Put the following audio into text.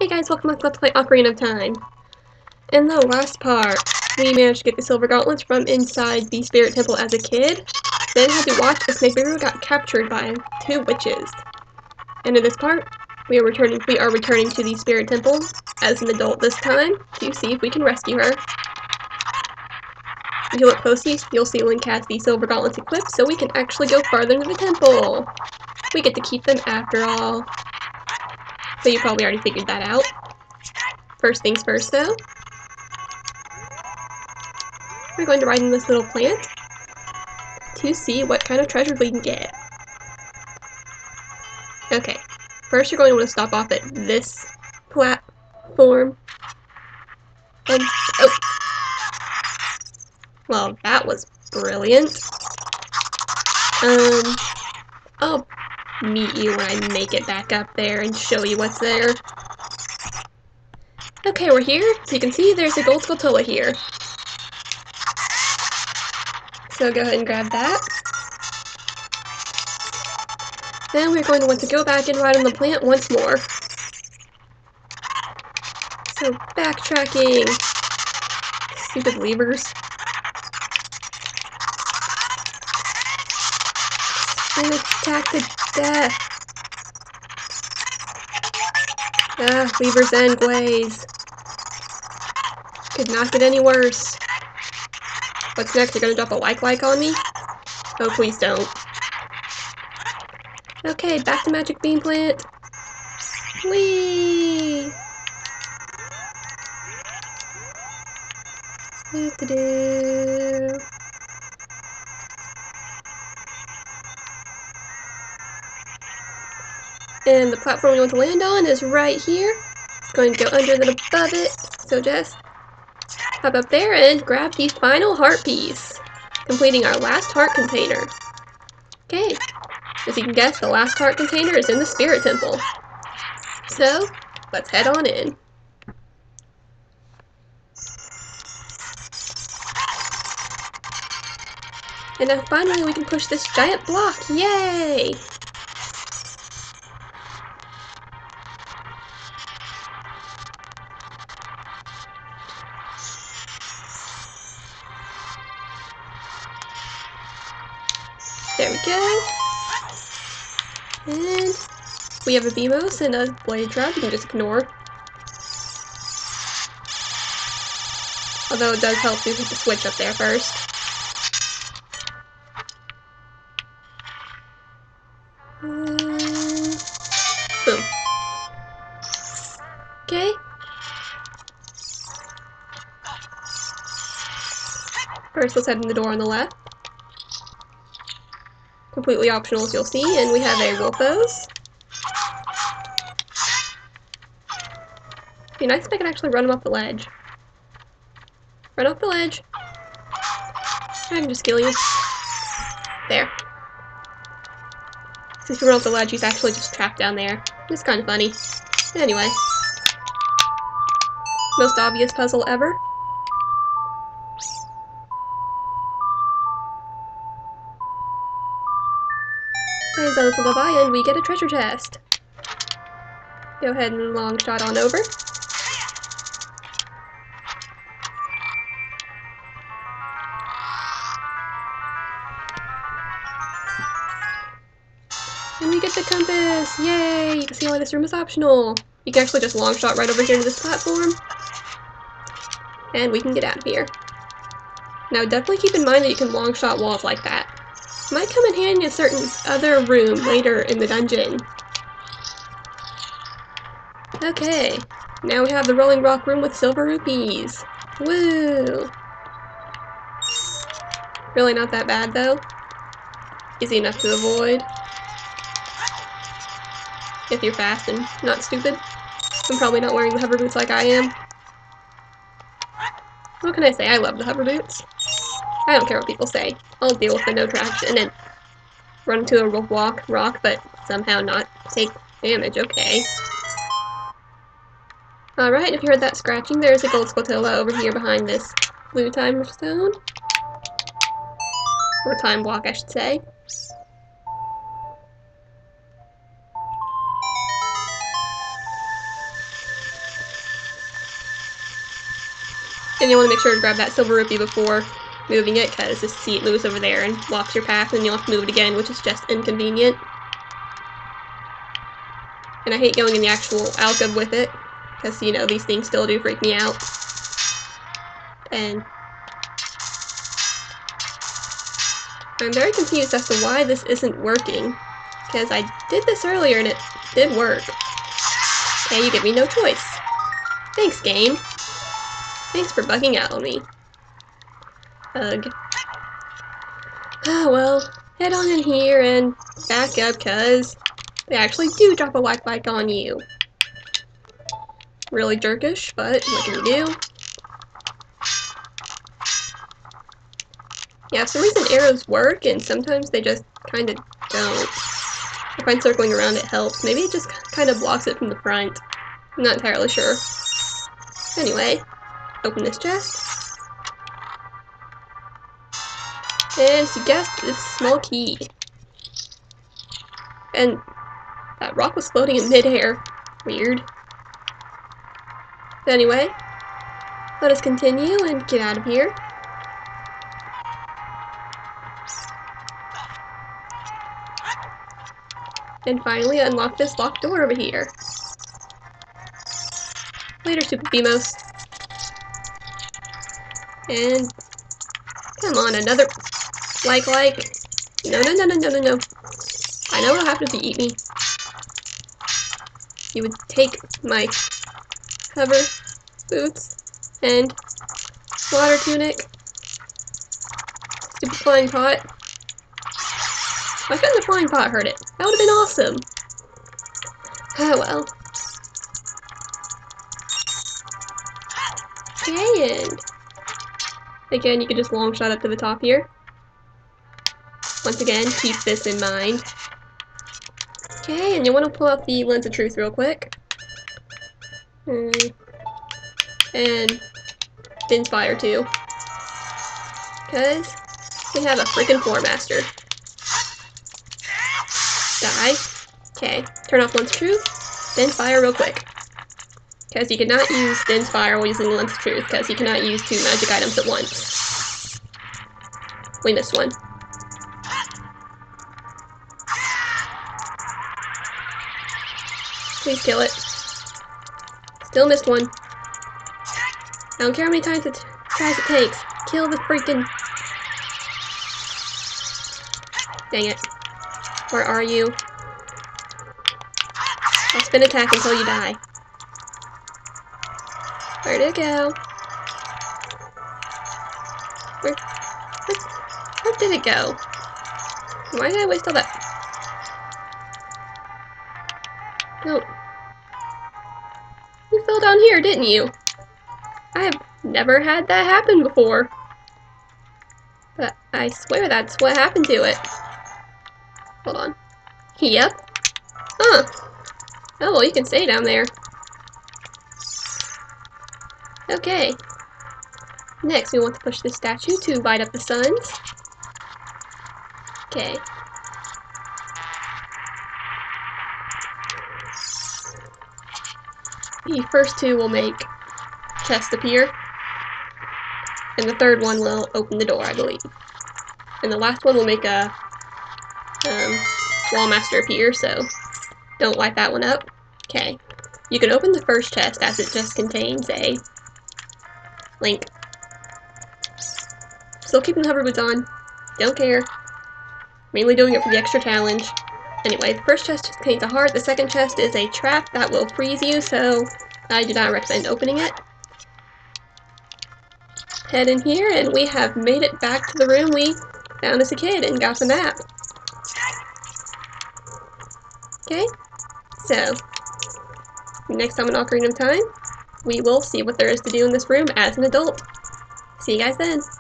Hey guys, welcome back to Let's Play Ocarina of Time. In the last part, we managed to get the silver gauntlets from inside the spirit temple as a kid, then had to watch as Snapeberry got captured by two witches. And in this part, we are returning to the spirit temple as an adult this time to see if we can rescue her. If you look closely, you'll see Link has the silver gauntlets equipped, so we can actually go farther into the temple. We get to keep them after all. So you probably already figured that out. First things first though, we're going to ride in this little plant to see what kind of treasure we can get. Okay, first you're going to want to stop off at this platform. And, oh! Well, that was brilliant. I'll meet you when I make it back up there and show you what's there. Okay, we're here. So you can see there's a gold Skulltula here. So go ahead and grab that. Then we're going to want to go back and ride on the plant once more. So backtracking. Stupid levers. And attack to death. Ah, levers and glaze. Could not get any worse. What's next? You're gonna drop a like on me? Oh, please don't. Okay, back to Magic Bean Plant. Whee! Do-do-do. And the platform we want to land on is right here. It's going to go under then above it. So just hop up there and grab the final heart piece, completing our last heart container. Okay, as you can guess, the last heart container is in the Spirit Temple. So, let's head on in. And now finally we can push this giant block, yay! There we go. And we have a Beamos and a Blade Rod you can just ignore. Although it does help to hit the switch up there first. Boom. Okay. First, let's head in the door on the left. Completely optional as you'll see, and we have a Wolfos. It'd be nice if I could actually run him off the ledge. Run off the ledge. I can just kill you. There. So if you run off the ledge, he's actually just trapped down there. It's kind of funny. Anyway. Most obvious puzzle ever. And so to the by end, we get a treasure chest. Go ahead and long shot on over. And we get the compass! Yay! You can see why this room is optional. You can actually just long shot right over here to this platform. And we can get out of here. Now definitely keep in mind that you can long shot walls like that. Might come in handy in a certain other room later in the dungeon. Okay, now we have the Rolling Rock room with silver rupees. Woo! Really not that bad though. Easy enough to avoid. If you're fast and not stupid. I'm probably not wearing the hover boots like I am. What can I say? I love the hover boots. I don't care what people say. I'll deal with the no tracks and then run into a rock, but somehow not take damage. Okay. Alright, if you heard that scratching, there's a gold Skulltula over here behind this blue time stone. Or time block, I should say. And you want to make sure to grab that silver rupee before moving it, because just see it moves over there and blocks your path, and you'll have to move it again, which is just inconvenient. And I hate going in the actual alcove with it, because, you know, these things still do freak me out. And I'm very confused as to why this isn't working, because I did this earlier and it did work. Okay, you give me no choice. Thanks, game. Thanks for bugging out on me. Ugh. Ah, well, head on in here and back up, cuz they actually do drop a white bike on you. Really jerkish, but what can you do? Yeah, for some reason arrows work, and sometimes they just kind of don't. I find circling around it helps. Maybe it just kind of blocks it from the front. I'm not entirely sure. Anyway, open this chest. And as you guessed, this small key. And that rock was floating in midair. Weird. But anyway, let us continue and get out of here. And finally unlock this locked door over here. Later, Super Beamos. And come on, another like. No. I know what happens if you eat me. You would take my hover boots and water tunic. Stupid flying pot. Why couldn't the flying pot hurt it? That would have been awesome. Ah, well. Okay, and again, you can just long shot up to the top here. Once again, keep this in mind. Okay, and you want to pull out the lens of truth real quick. And Finn's fire too. Because we have a freaking floor master. Die. Okay, turn off lens of truth, then fire real quick. Because you cannot use Finn's fire while using the lens of truth, because you cannot use 2 magic items at once. We missed one. Please kill it. Still missed one. I don't care how many times it takes. Kill the freaking... Dang it. Where are you? I'll spin attack until you die. Where'd it go? Where did it go? Why did I waste all that? No. You fell down here, didn't you? I have never had that happen before. But I swear that's what happened to it. Hold on. Yep. Huh. Oh, well, you can stay down there. Okay. Next, we want to push this statue to light up the suns. Okay. The first 2 will make chests appear. And the third one will open the door, I believe. And the last one will make a wall master appear, so don't light that one up. Okay. You can open the first chest as it just contains a link. Still keeping the hover boots on. Don't care. Mainly doing it for the extra challenge. Anyway, the first chest just contains a heart. The second chest is a trap that will freeze you, so I do not recommend opening it. Head in here, and we have made it back to the room we found as a kid and got the map. Okay, so next time on Ocarina of Time, we will see what there is to do in this room as an adult. See you guys then.